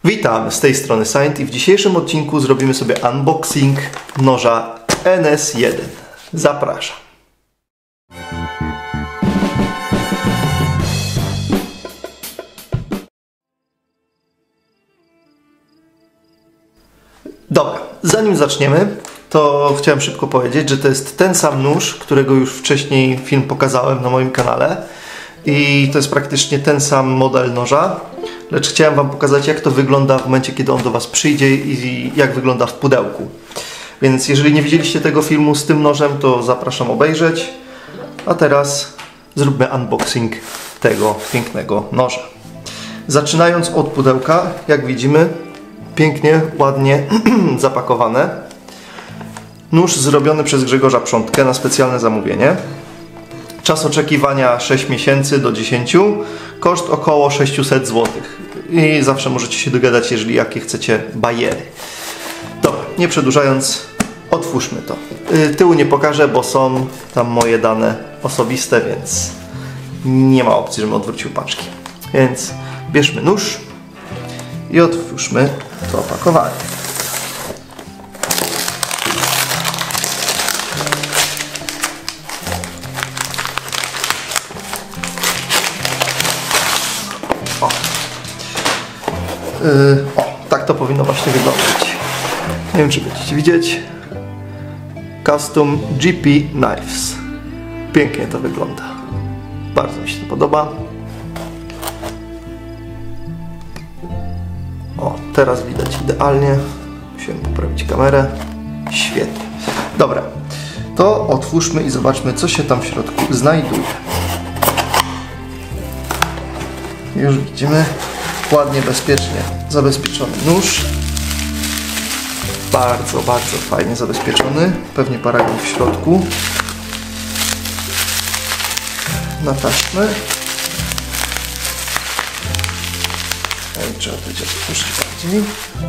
Witam, z tej strony Saint i w dzisiejszym odcinku zrobimy sobie unboxing noża NS1. Zapraszam. Dobra, zanim zaczniemy, to chciałem szybko powiedzieć, że to jest ten sam nóż, którego już wcześniej film pokazałem na moim kanale. I to jest praktycznie ten sam model noża, lecz chciałem Wam pokazać, jak to wygląda w momencie, kiedy on do Was przyjdzie i jak wygląda w pudełku. Więc jeżeli nie widzieliście tego filmu z tym nożem, to zapraszam obejrzeć. A teraz zróbmy unboxing tego pięknego noża. Zaczynając od pudełka, jak widzimy, pięknie, ładnie zapakowane. Nóż zrobiony przez Grzegorza Przątkę na specjalne zamówienie. Czas oczekiwania 6 miesięcy do 10, koszt około 600 zł. I zawsze możecie się dogadać, jeżeli jakie chcecie bajery. Dobra, nie przedłużając, otwórzmy to. Tyłu nie pokażę, bo są tam moje dane osobiste, więc nie ma opcji, żebym odwrócił paczki. Więc bierzmy nóż i otwórzmy to opakowanie. Tak to powinno właśnie wyglądać. Nie wiem, czy będziecie widzieć. Custom GP Knives. Pięknie to wygląda. Bardzo mi się to podoba. O, teraz widać idealnie. Musiałem poprawić kamerę. Świetnie. Dobra, to otwórzmy i zobaczmy, co się tam w środku znajduje. Już widzimy. Ładnie, bezpiecznie zabezpieczony nóż. Bardzo, bardzo fajnie zabezpieczony. Pewnie paragon w środku. Na taśmę. Trzeba będzie otworzyć bardziej.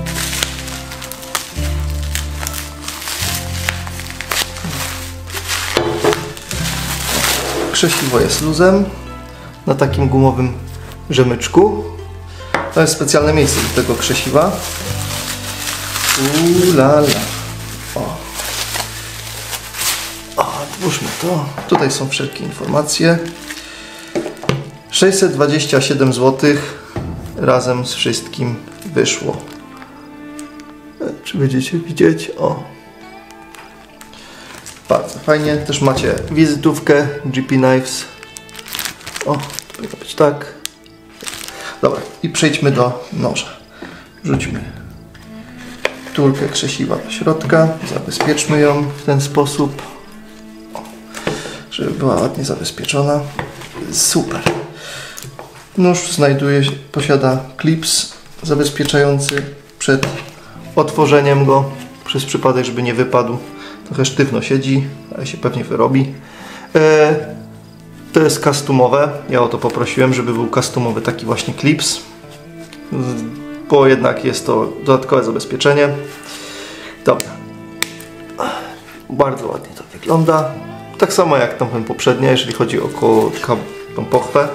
Krzesiwo jest luzem. Na takim gumowym rzemyczku. To jest specjalne miejsce do tego krzesiwa. Ulala. Otwórzmy to. Tutaj są wszelkie informacje. 627 zł razem z wszystkim wyszło. Czy będziecie widzieć? O. Bardzo fajnie. Też macie wizytówkę GP Knives. O, powinno być tak. Dobra, i przejdźmy do noża. Rzućmy turkę krzesiwa do środka, zabezpieczmy ją w ten sposób, żeby była ładnie zabezpieczona. Super. Nóż posiada klips zabezpieczający przed otworzeniem go, przez przypadek, żeby nie wypadł. Trochę sztywno siedzi, ale się pewnie wyrobi. To jest customowe. Ja o to poprosiłem, żeby był customowy taki właśnie klips, bo jednak jest to dodatkowe zabezpieczenie. Dobra. Bardzo ładnie to wygląda. Tak samo jak tamten poprzednia, jeżeli chodzi o tą pochwę.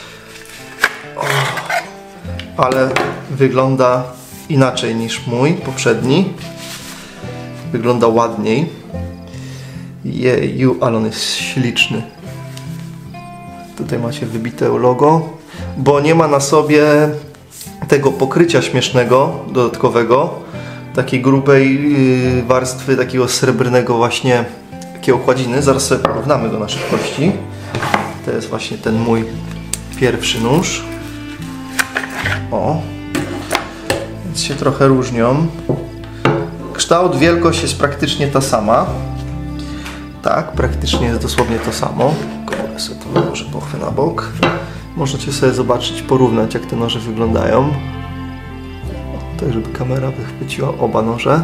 Ale wygląda inaczej niż mój poprzedni. Wygląda ładniej. Jeju, ale on jest śliczny. Tutaj macie wybite logo, bo nie ma na sobie tego pokrycia śmiesznego, dodatkowego, takiej grubej warstwy, takiego srebrnego właśnie, takiej okładziny. Zaraz sobie porównamy go na szybkości. To jest właśnie ten mój pierwszy nóż. O, więc się trochę różnią. Kształt, wielkość jest praktycznie ta sama. Tak, praktycznie jest dosłownie to samo. Ja sobie to może pochwę na bok. Możecie sobie zobaczyć, porównać, jak te noże wyglądają. Tak, żeby kamera wychwyciła oba noże.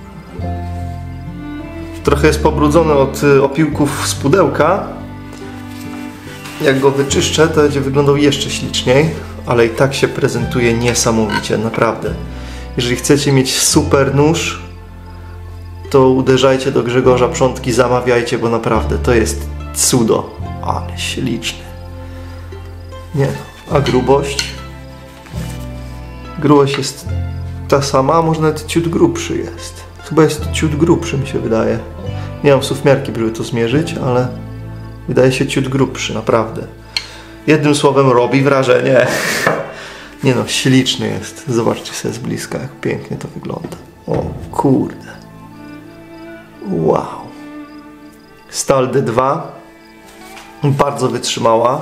Trochę jest pobrudzony od opiłków z pudełka. Jak go wyczyszczę, to będzie wyglądał jeszcze śliczniej, ale i tak się prezentuje niesamowicie, naprawdę. Jeżeli chcecie mieć super nóż, to uderzajcie do Grzegorza Przątki, zamawiajcie, bo naprawdę to jest cudo. Ale śliczny. Nie, a grubość? Grubość jest ta sama, a może nawet ciut grubszy jest. Chyba jest ciut grubszy, mi się wydaje. Nie mam suwmiarki, żeby to zmierzyć, ale wydaje się ciut grubszy, naprawdę. Jednym słowem robi wrażenie. Nie no, śliczny jest. Zobaczcie sobie z bliska, jak pięknie to wygląda. O kurde. Wow. Stal D2. Bardzo wytrzymała.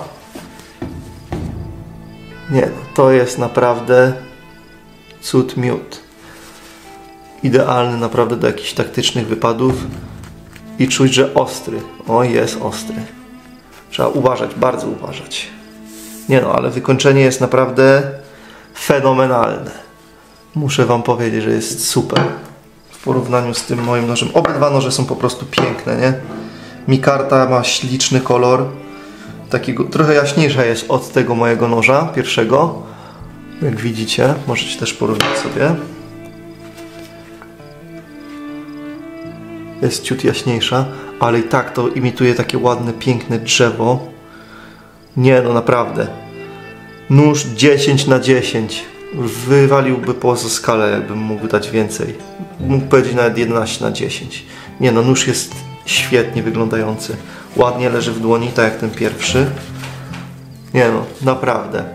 Nie no, to jest naprawdę cud miód. Idealny naprawdę do jakichś taktycznych wypadów. I czuć, że ostry. O, jest ostry. Trzeba uważać, bardzo uważać. Nie no, ale wykończenie jest naprawdę fenomenalne. Muszę wam powiedzieć, że jest super. W porównaniu z tym moim nożem. Obydwa noże są po prostu piękne, nie? Mikarta ma śliczny kolor. Takiego, trochę jaśniejsza jest od tego mojego noża, pierwszego. Jak widzicie, możecie też porównać sobie. Jest ciut jaśniejsza, ale i tak to imituje takie ładne, piękne drzewo. Nie no, naprawdę. Nóż 10 na 10. Wywaliłby poza skalę, jakbym mógł dać więcej. Mógł powiedzieć nawet 11 na 10. Nie no, nóż jest świetnie wyglądający. Ładnie leży w dłoni, tak jak ten pierwszy. Nie no, naprawdę.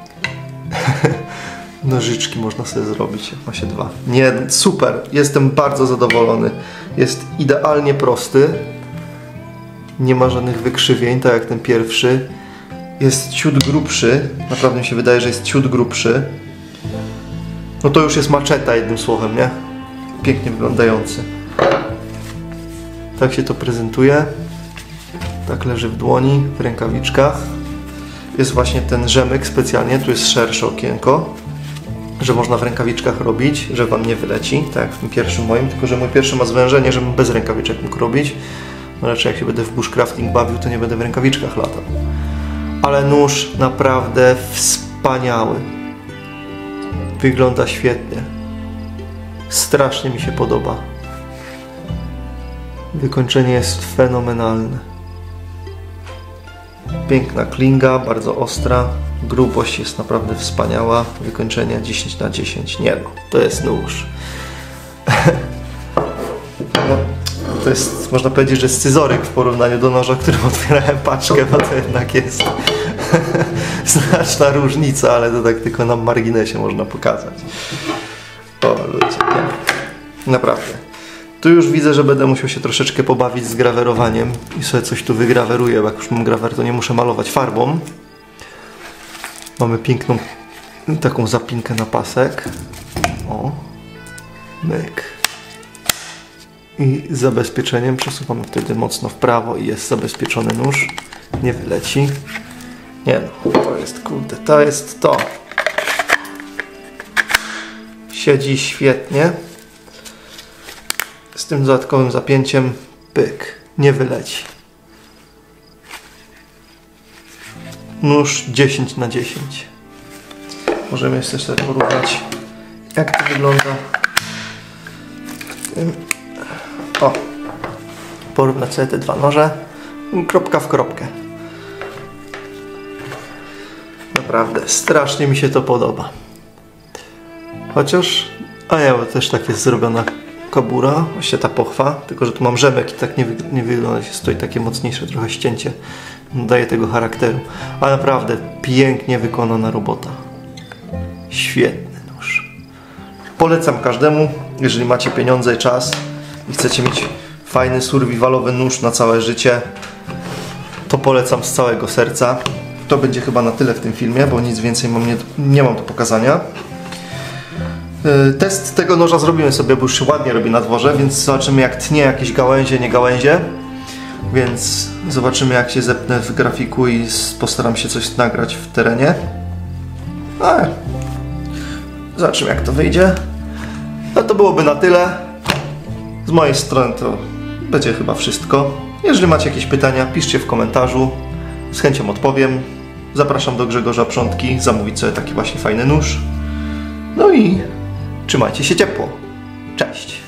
Nożyczki można sobie zrobić, jak ma się dwa. Nie, super. Jestem bardzo zadowolony. Jest idealnie prosty. Nie ma żadnych wykrzywień, tak jak ten pierwszy. Jest ciut grubszy. Naprawdę mi się wydaje, że jest ciut grubszy. No to już jest maczeta, jednym słowem, nie? Pięknie wyglądający. Tak się to prezentuje. Tak leży w dłoni, w rękawiczkach. Jest właśnie ten rzemyk specjalnie. Tu jest szersze okienko, że można w rękawiczkach robić, że wam nie wyleci, tak jak w tym pierwszym moim, tylko że mój pierwszy ma zwężenie, żebym bez rękawiczek mógł robić. No raczej jak się będę w bushcrafting bawił, to nie będę w rękawiczkach latał. Ale nóż naprawdę wspaniały. Wygląda świetnie. Strasznie mi się podoba. Wykończenie jest fenomenalne. Piękna klinga, bardzo ostra. Grubość jest naprawdę wspaniała. Wykończenie 10 na 10. Nie no, to jest nóż. No, to jest, można powiedzieć, że scyzoryk w porównaniu do noża, którym otwierałem paczkę, bo to jednak jest znaczna różnica, ale to tak tylko na marginesie można pokazać. O ludzie, nie. Naprawdę. Tu już widzę, że będę musiał się troszeczkę pobawić z grawerowaniem i sobie coś tu wygraweruję, bo jak już mam grawer, to nie muszę malować farbą. Mamy piękną taką zapinkę na pasek. O, myk. I z zabezpieczeniem przesuwamy wtedy mocno w prawo i jest zabezpieczony nóż. Nie wyleci. Nie no, to jest kurde, to jest to. Siedzi świetnie. Z tym dodatkowym zapięciem, pyk, nie wyleci. Nóż 10 na 10. Możemy jeszcze sobie porównać, jak to wygląda w tym. O, porównać sobie te dwa noże, kropka w kropkę. Naprawdę, strasznie mi się to podoba. Chociaż, a ja, bo też tak jest zrobiona kabura, właśnie ta pochwa, tylko że tu mam rzemek i tak nie wygląda, się stoi takie mocniejsze trochę ścięcie. Daje tego charakteru. A naprawdę pięknie wykonana robota. Świetny nóż. Polecam każdemu, jeżeli macie pieniądze i czas i chcecie mieć fajny, survivalowy nóż na całe życie, to polecam z całego serca. To będzie chyba na tyle w tym filmie, bo nic więcej nie mam do pokazania. Test tego noża zrobimy sobie, bo już się ładnie robi na dworze, więc zobaczymy, jak tnie jakieś gałęzie, nie gałęzie. Więc zobaczymy, jak się zepnę w grafiku i postaram się coś nagrać w terenie. Zobaczymy, jak to wyjdzie. No to byłoby na tyle. Z mojej strony to będzie chyba wszystko. Jeżeli macie jakieś pytania, piszcie w komentarzu. Z chęcią odpowiem. Zapraszam do Grzegorza Przątki, zamówić sobie taki właśnie fajny nóż. No i trzymajcie się ciepło. Cześć!